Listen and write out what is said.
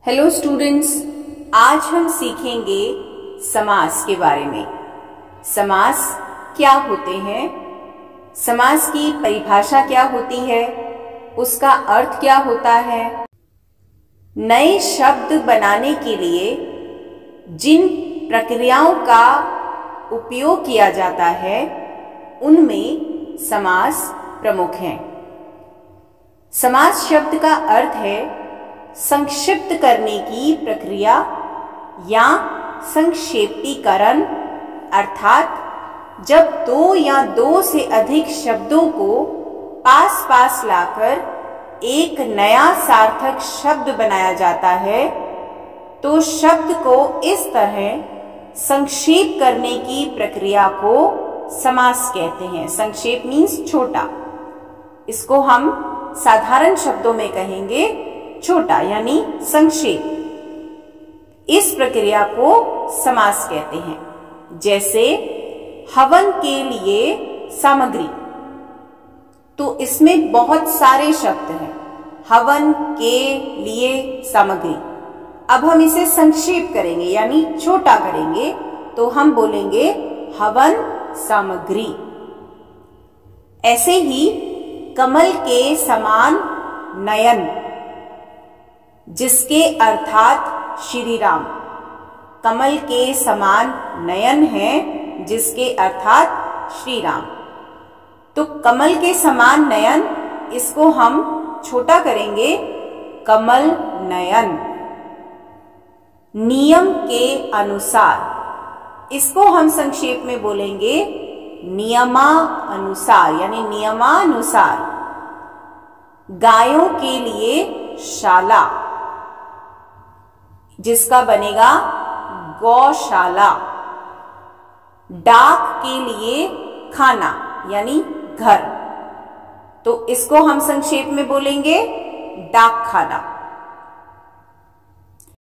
Hello students, आज हम सीखेंगे समास के बारे में। समास क्या होते हैं, समास की परिभाषा क्या होती है, उसका अर्थ क्या होता है, नए शब्द बनाने के लिए जिन प्रक्रियाओं का उपयोग किया जाता है उनमें समास प्रमुख हैं। समास शब्द का अर्थ है संक्षिप्त करने की प्रक्रिया या संक्षेपीकरण, अर्थात जब दो या दो से अधिक शब्दों को पास पास लाकर एक नया सार्थक शब्द बनाया जाता है तो शब्द को इस तरह संक्षेप करने की प्रक्रिया को समास कहते हैं। संक्षेप मीन्स छोटा, इसको हम साधारण शब्दों में कहेंगे छोटा यानी संक्षेप। इस प्रक्रिया को समास कहते हैं। जैसे हवन के लिए सामग्री, तो इसमें बहुत सारे शब्द हैं। हवन के लिए सामग्री, अब हम इसे संक्षेप करेंगे यानी छोटा करेंगे तो हम बोलेंगे हवन सामग्री। ऐसे ही कमल के समान नयन, जिसके अर्थात श्री राम। कमल के समान नयन है जिसके अर्थात श्री राम। तो कमल के समान नयन, इसको हम छोटा करेंगे कमल नयन। नियम के अनुसार, इसको हम संक्षेप में बोलेंगे नियमानुसार यानी नियमानुसार। गायों के लिए शाला, जिसका बनेगा गौशाला। डाक के लिए खाना यानी घर, तो इसको हम संक्षेप में बोलेंगे डाक खाना।